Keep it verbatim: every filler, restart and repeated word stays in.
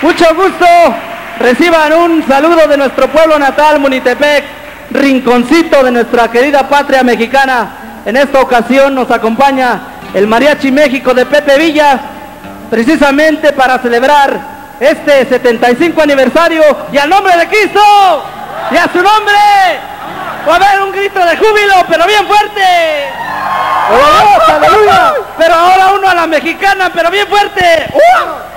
Mucho gusto. Reciban un saludo de nuestro pueblo natal, Munitepec, rinconcito de nuestra querida patria mexicana. En esta ocasión nos acompaña el Mariachi México de Pepe Villa, precisamente para celebrar este setenta y cinco aniversario, y al nombre de Cristo y a su nombre va a haber un grito de júbilo, pero bien fuerte. ¡Oh, aleluya! Pero ahora uno a la mexicana, pero bien fuerte. ¡Uh!